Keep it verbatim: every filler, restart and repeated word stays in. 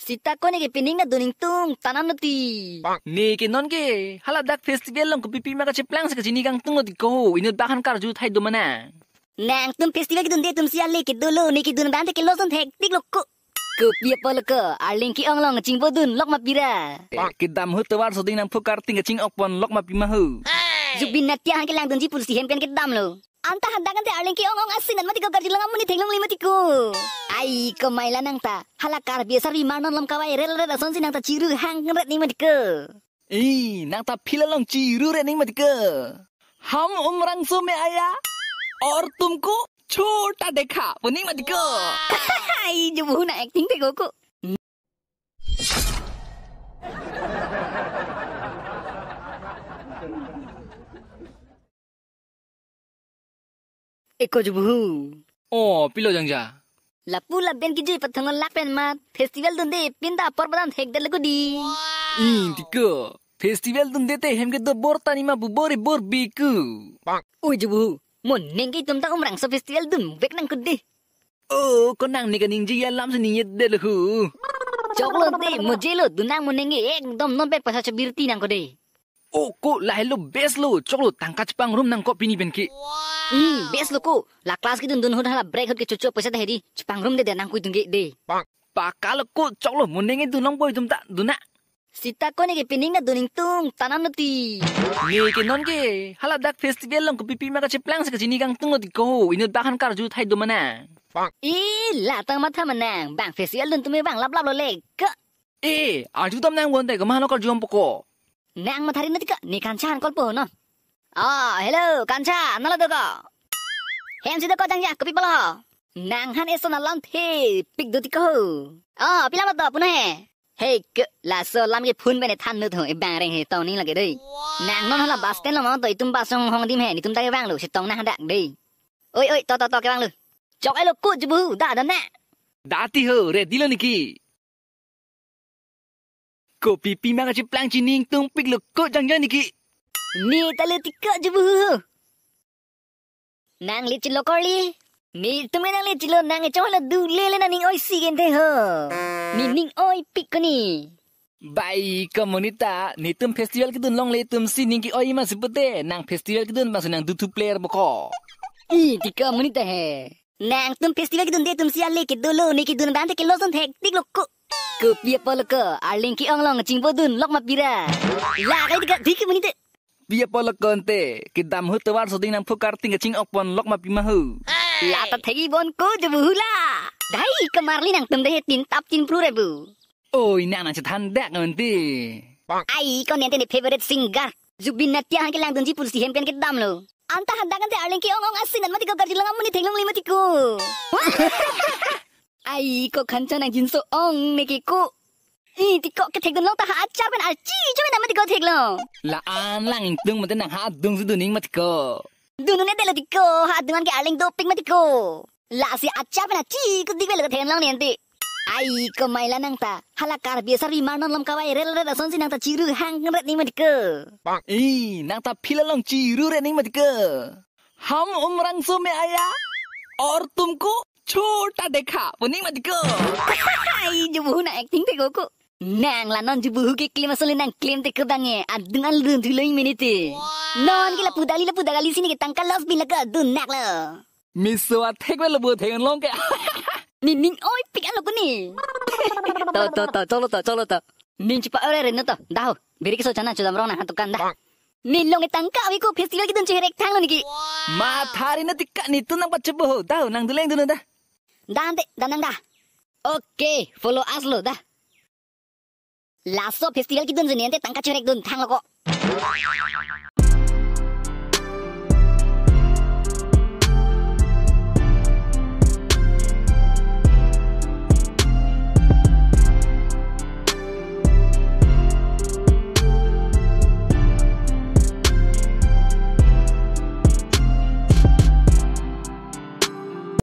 Sita ko ni ke pining na duning tung tanan nati. Ni ke non ke haladak festival long ko pipi maka ceplang sa sini kang tungo ko inut bakan karju thai do mana. Nang tum festival ki dun de tum sia le ke dulu ni ki dun dan te ke loson thek tik lok ko. Ke pia pol ke aling ki ong long ching bodun lok ma pira. Ke dam hu tawar so ding nang phukar ting ching okpon lok ma pi ma hu. Zubin natia han ke lang dun ji pulsi hem kan ke dam lo. Anta hadakan te aling ki ong ong asin mati ko garji lang amuni thenglong lima tiku. Ai ko maila nang ta hala Karbi sari manon lam kawai rel rel son sin nang ta ciru hang ret ni mati ke. Eh nang ta phila long ciru ret ni mati ke. हम उम्रांसो में आया और तुमको छोटा देखा वो नहीं मत को आई जो वो ना एक्टिंग पे को एको जो वो ओ पिलो जंगजा lapu laben ki jui pathangon lakpen mat festival dunde pinda porbadan thek del ko di ing diko festival dunde te hem ke do bortani ma bu bori bor biku oi ju bu mon neng ki tum ta umrang so festival dun bek nang ko di oh ko nang ni ka ning ji ya lam se ni del hu choklo te mojelo dunang mon neng ekdom non bek pasa birti nang ko de oh ko la hello best lo choklo tangka chpang rum nang ko pini ben ki Hmm, bes lo ko. La kelas kita dun hod hala break hod ke cucu pesa dah hedi. Cipang room de de nang kui tungge de. Pakal ko choklo munenge du nang boy tum ta duna. Sita ko ne ke pining na duning tung tanam nati. Ni ke non ke hala dak festival long ko pipi ma ka cheplang sa sini kang tungo di ko inut bakan karju thai do mana. Eh, la tang matha manang. Bang festival dun tume bang lap lap lo le. Ke. Eh, arju tam nang won dai ko mahalo karju am poko. Nang mathari nati ka ni kanchan kol po no. Ah, hello, kancha, nala doga. Hem sida ko jangja, kopi pala. Nang han eso na lam the, pik do tiko. Ah, pila mat puna he. Hey, ke la so lam ke phun bene than nu tho e bang reng he tong ning lage dei. Nang non hala bas ten lo ma to itum ba song hong dim he ni tum ta ke bang lu se tong na dak dei. Oi oi, to to to ke bang lu. Chok ai lo ku ju bu, da da na. Dati ho, ready lo niki. Kopi pi ma ka chiplang chining tung pik lo ko jangja niki. Ni tali tika jubu. Nang li chilo korli. Ni tume nang li chilo nang e chola du le le na ning oi sigen te ho. Ni ning oi pik ko ni. Bai komunita ni tum festival ki dun long le tum si ning ki oi ma sipute nang festival ki dun ma nang du tu player boko. I tika komunita he. Nang tum festival ki dun de tum si ale ki dulu ni ki dun dan te ki loson thek tik lok ko. Ko pia pol ko aling ki ong long ching bodun lok ma pira. La kai tika dik komunita. Biya pala konte, kidam hu tawar so ding nang phukar ting ching okpon lok ma pi ma hu. La ta thegi bon ko jubu hula. Dai kamarli nang tum de tin tap tin pru rebu. Oi nang nang chan dak nganti. Ai ko nente ni favorite singer. Zubin natia han ke lang dunji pulsi hem pen ke dam lo. Anta hadakan te aling ki ong ong asin mati ko garji lang amuni thenglong lima tiku. Ai ko kancha nang jinso ong ne ki ko. Ih, tiko ke thek dun long ta ha achar pen alchi chome na mati ko thek lo. La an lang ing tung mate nang ha dung su duning mati ko. Dunu ne de lo tiko ha dungan ke aling do pik mati ko. La si achar pen achi ko dik lo thek long nente. Ai ko maila nang ta hala Karbi sari manon lam kawai rel rel son sin nang ta ciru hang ret ni mati ko. Eh, nang ta phila long ciru ret ni mati ko. हम उम्रांसो में आया और तुमको छोटा देखा वो नहीं मत को. Ai jo bu na acting te ko ko. Nang la non jubu ke claim asal nang claim te kebange adungan lun thuloi minute. Non ke la pudali la pudagali sini ke tangkal los bin la ka dun nak la. Miswa thek wel bu thek long ke. Ni ning oi pik alo ko ni. To to to cholo to cholo to. Ning chipa ore re no to. Dao. Beri ke so chana chodam rong na hatukan da. Ning long ke tangka wi ko festival ki dun cherek thang lo ni ki. Ma thari na tikka ni tu nang bache bo. Dao nang duleng dun da. Dan te danang da. Okay, follow us lo dah. Laso festival ki dun jenian te tangka cherek dun thang lo ko.